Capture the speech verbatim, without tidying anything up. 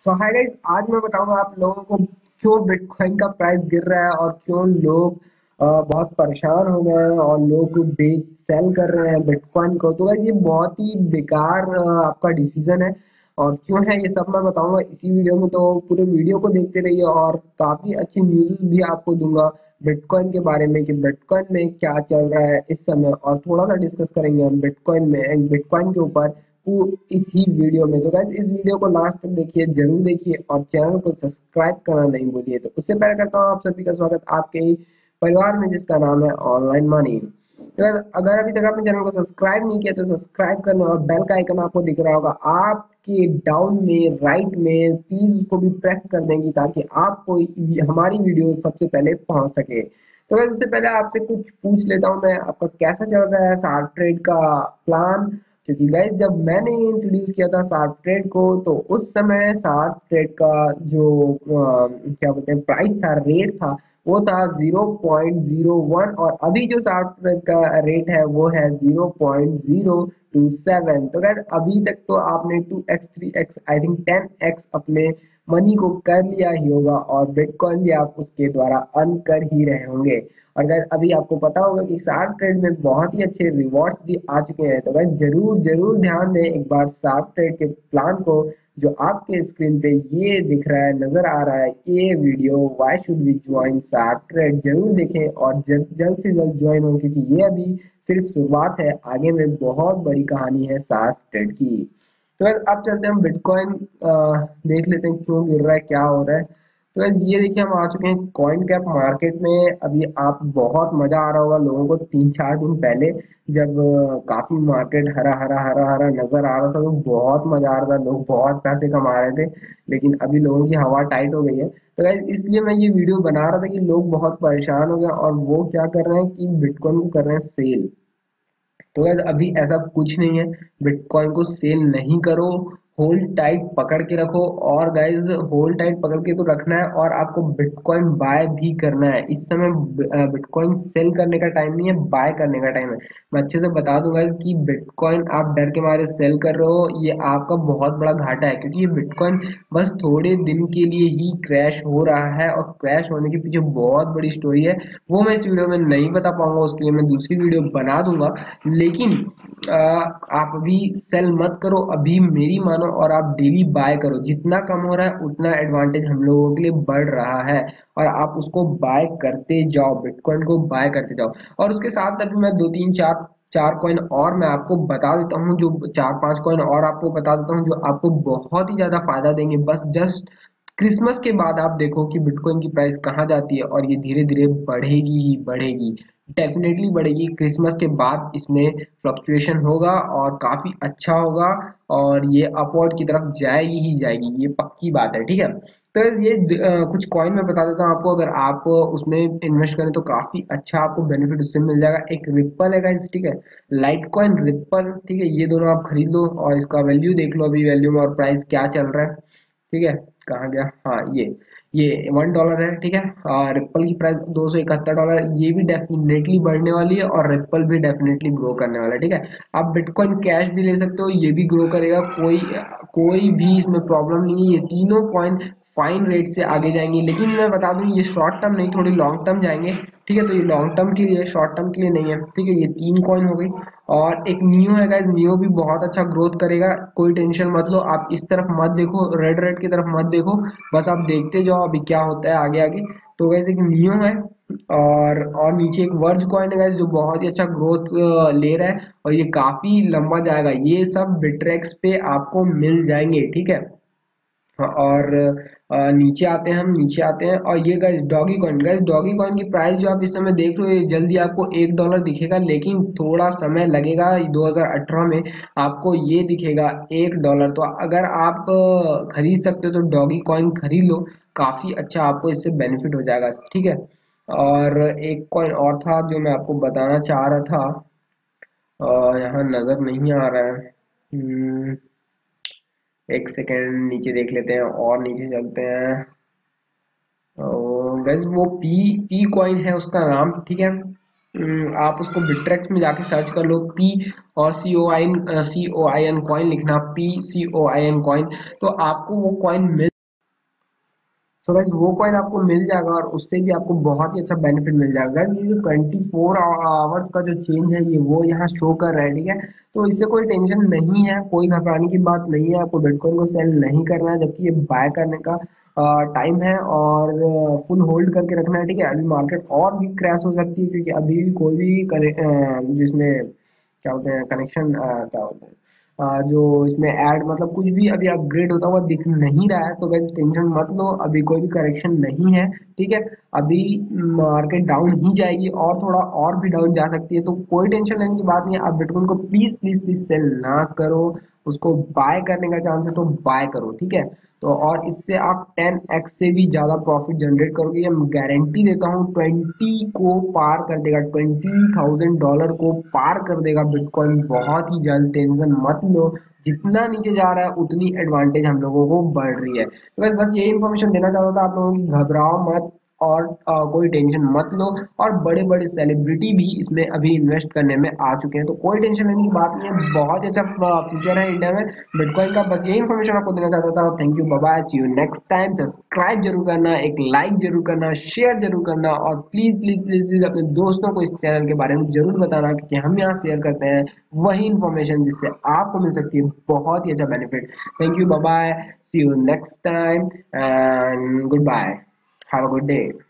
सो hi guys, आज मैं बताऊंगा आप लोगों को क्यों बिटकॉइन का प्राइस गिर रहा है और क्यों लोग अ, बहुत परेशान हो गए हैं और लोग बेच सेल कर रहे हैं बिटकॉइन को। तो गाइस ये बहुत ही बेकार अ, आपका डिसीजन है और क्यों है ये सब मैं बताऊंगा इसी वीडियो में। तो पूरे वीडियो को देखते रहिए और काफी अच्छी न्यूज़ भी आपको दूंगा बिटकॉइन के बारे में कि बिटकॉइन में क्या चल रहा है इस समय, और थोड़ा सा डिस्कस करेंगे हम बिटकॉइन में बिटकॉइन के ऊपर वो इसी वीडियो में। तो गाइस इस वीडियो को लास्ट तक देखिए, जरूर देखिए और चैनल को सब्सक्राइब करना नहीं भूलिए। तो उससे पहले करता हूँ आप सभी का स्वागत आपके ही परिवार में जिसका नाम है ऑनलाइन मनी। तो गाइस अगर अभी तक आपने चैनल को सब्सक्राइब नहीं किया तो सब्सक्राइब करना और बेल का आइकन आपको दिख रहा होगा आपके डाउन में राइट में, प्लीज उसको भी प्रेस कर देंगी ताकि आपको हमारी वीडियो सबसे पहले पहुंच सके। तो गाइस उससे पहले आपसे कुछ पूछ लेता हूँ मैं, आपका कैसा चल रहा है शार्प ट्रेड का प्लान? क्योंकि गाइस जब मैंने इंट्रोड्यूस किया था शार्प ट्रेड को तो उस समय शार्प ट्रेड का जो अ, क्या बोलते हैं प्राइस था, रेट था, वो था ज़ीरो पॉइंट ज़ीरो वन, और अभी जो शार्प ट्रेड का रेट है वो है zero point zero two seven. तो गाइस अभी तक तो आपने two x three x I think ten x अपने मनी को कर लिया ही होगा और बिटकॉइन भी आप उसके द्वारा अर्न कर ही रहे होंगे। और गाइस अभी आपको पता होगा कि शार्प ट्रेड में बहुत ही अच्छे रिवॉर्ड्स भी आ चुके हैं। तो गाइस जरूर जरूर ध्यान दें एक बार शार्प ट्रेड के प्लान को, जो आपके स्क्रीन पे ये दिख रहा है, नजर आ रहा है ये video, why should we join Sharp Trade, जरूर देखें और जल्द जल्द से जल्द ज्वाइन हो क्योंकि ये अभी सिर्फ शुरुआत है, आगे में बहुत बड़ी कहानी है शार्प ट्रेड की। तो गाइस अब चलते हैं हम बिटकॉइन देख लेते हैं क्यों गिर रहा है, क्या हो रहा है। तो गाइस ये देखिए हम आ चुके हैं कॉइन कैप मार्केट में। अभी आप बहुत मजा आ रहा होगा लोगों को, तीन चार दिन पहले जब अ, काफी मार्केट हरा हरा हरा हरा नजर आ रहा था तो बहुत मजा आ रहा था, लोग बहुत पैसे कमा रहे थे। लेकिन अभी लोगों की हवा टाइट हो गई है। तो गाइस इसलिए मैं ये वीडियो बना रहा था कि लोग बहुत परेशान हो गए और वो क्या कर रहे हैं कि बिटकॉइन को कर रहे हैं सेल। तो गाइस अभी ऐसा कुछ नहीं है, बिटकॉइन को सेल नहीं करो, होल्ड टाइट पकड़ के रखो। और गाइस होल्ड टाइट पकड़ के तो रखना है और आपको बिटकॉइन बाय भी करना है। इस समय बिटकॉइन सेल करने का टाइम नहीं है, बाय करने का टाइम है। मैं अच्छे से बता दूं गाइस कि बिटकॉइन आप डर के मारे सेल कर रहे हो, ये आपका बहुत बड़ा घाटा है क्योंकि ये बिटकॉइन बस थोड़े दिन के लिए ही क्रैश हो रहा है और क्रैश होने के पीछे बहुत बड़ी स्टोरी है। वो मैं इस वीडियो में नहीं बता पाऊंगा, उसके लिए मैं दूसरी वीडियो बना दूंगा। लेकिन आ, आप अभी सेल मत करो, अभी मेरी मानो और आप डेली बाय करो। जितना कम हो रहा है उतना एडवांटेज हम लोगों के लिए बढ़ रहा है और आप उसको बाय करते जाओ, बिटकॉइन को बाय करते जाओ। और उसके साथ अभी मैं दो तीन चार चार कॉइन और मैं आपको बता देता हूँ, जो चार पांच कॉइन और आपको बता देता हूँ जो आपको बहुत ही ज्यादा फायदा देंगे। बस जस्ट क्रिसमस के बाद आप देखो कि बिटकॉइन की प्राइस कहाँ जाती है और ये धीरे धीरे बढ़ेगी ही बढ़ेगी, डेफिनेटली बढ़ेगी। क्रिसमस के बाद इसमें फ्लक्चुएशन होगा और काफी अच्छा होगा और ये अपवर्ड की तरफ जाएगी ही जाएगी, ये पक्की बात है, ठीक है। तो ये अ, कुछ कॉइन मैं बता देता हूँ आपको, अगर आप उसमें इन्वेस्ट करें तो काफी अच्छा आपको बेनिफिट उससे मिल जाएगा। एक रिप्पल है गाइस, ठीक है, लाइट कॉइन रिप्पल, ठीक है, ये दोनों आप खरीद लो और इसका वैल्यू देख लो अभी वैल्यू में और प्राइस क्या चल रहा है, ठीक है। कहाँ गया, हाँ ये ये वन डॉलर है, ठीक है। और रिप्पल की प्राइस दो सौ इकहत्तर डॉलर, ये भी डेफिनेटली बढ़ने वाली है और रिप्पल भी डेफिनेटली ग्रो करने वाला है, ठीक है। आप बिटकॉइन कैश भी ले सकते हो, ये भी ग्रो करेगा, कोई कोई भी इसमें प्रॉब्लम नहीं है। ये तीनों कॉइन फाइन रेट से आगे जाएंगे, लेकिन मैं बता दूं ये शॉर्ट टर्म नहीं, थोड़ी लॉन्ग टर्म जाएंगे, ठीक है। तो ये लॉन्ग टर्म के लिए, शॉर्ट टर्म के लिए नहीं है, ठीक है। ये तीन कॉइन हो गई और एक नियो है गाइस, नियो भी बहुत अच्छा ग्रोथ करेगा, कोई टेंशन मत लो। आप इस तरफ मत देखो, रेड रेड की तरफ मत देखो, बस आप देखते जाओ अभी क्या होता है आगे आगे। तो गाइस एक नियो है और और नीचे एक वर्ज कॉइन है गाइस जो बहुत ही अच्छा ग्रोथ ले रहा है और ये काफी लंबा जाएगा। ये सब बिटरेक्स पे आपको मिल जाएंगे, ठीक है। और अ, नीचे आते हैं, हम नीचे आते हैं और ये guys Dogecoin, guys Dogecoin की प्राइस जो आप इस समय देख रहे हो ये जल्दी आपको एक डॉलर दिखेगा, लेकिन थोड़ा समय लगेगा। दो हज़ार अठारह में आपको ये दिखेगा एक डॉलर। तो अगर आप अ, खरीद सकते हो तो डॉगी कॉइन खरीद लो, काफी अच्छा आपको इससे बेनिफिट हो जाएगा, ठीक है। और एक कॉइन और था जो मैं आपको बताना चाह रहा था, अ, यहाँ नजर नहीं आ रहा है। हम्म, एक सेकेंड नीचे देख लेते हैं और नीचे चलते हैं। गैस वो पी पी कॉइन है उसका नाम, ठीक है। हम्म, आप उसको बिट्रेक्स में जाके सर्च कर लो, पी और C O I C O I N coin लिखना, P C O I N coin, तो आपको वो कॉइन मिल सो गाइस वो कॉइन आपको मिल जाएगा और उससे भी आपको बहुत ही अच्छा बेनिफिट मिल जाएगा। गाइस ये जो ट्वेंटी फोर आवर्स का जो चेंज है ये वो यहाँ शो कर रहा है, ठीक है। तो इससे कोई टेंशन नहीं है, कोई घबराने की बात नहीं है, आपको बिटकॉइन को सेल नहीं करना है, जबकि ये बाय करने का टाइम है और फुल होल्ड करके रखना है, ठीक है। अभी मार्केट और भी क्रैश हो सकती है क्योंकि अभी भी कोई भी करे- अ, जिसमें क्या होते हैं कनेक्शन, क्या होते हैं अ, जो इसमें ऐड मतलब कुछ भी अभी अपग्रेड होता हुआ दिख नहीं रहा है। तो गाइस टेंशन मत लो, अभी कोई भी करेक्शन नहीं है, ठीक है। अभी मार्केट डाउन ही जाएगी और थोड़ा और भी डाउन जा सकती है, तो कोई टेंशन लेने की बात नहीं है। आप बिटकॉइन को प्लीज प्लीज प्लीज सेल ना करो, उसको बाय करने का चांस है तो बाय करो, ठीक है। तो और इससे आप टेन एक्स से भी ज्यादा प्रॉफिट जनरेट करोगे, ये मैं गारंटी देता हूँ। ट्वेंटी को पार कर देगा, ट्वेंटी थाउजेंड डॉलर को पार कर देगा बिटकॉइन बहुत ही जल्द, टेंशन मत लो। जितना नीचे जा रहा है उतनी एडवांटेज हम लोगों को बढ़ रही है। तो बस बस यही इन्फॉर्मेशन देना चाहता था आप लोगों की, घबराओ मत और अ, कोई टेंशन मत लो। और बड़े बड़े सेलिब्रिटी भी इसमें अभी इन्वेस्ट करने में आ चुके हैं, तो कोई टेंशन लेने की बात नहीं है। बहुत ही अच्छा फ्यूचर है इंडिया में बिटकॉइन का। बस यही इन्फॉर्मेशन आपको देना चाहता था। Thank you, bye bye, see you next time. Subscribe जरूर करना, एक लाइक जरूर करना, शेयर जरूर करना, और प्लीज प्लीज प्लीज प्लीज अपने दोस्तों को इस चैनल के बारे में जरूर बताना, क्योंकि हम यहाँ शेयर करते हैं वही इन्फॉर्मेशन जिससे आपको मिल सकती है बहुत ही अच्छा benefit. Thank you, bye bye, see you next time and goodbye, have a good day.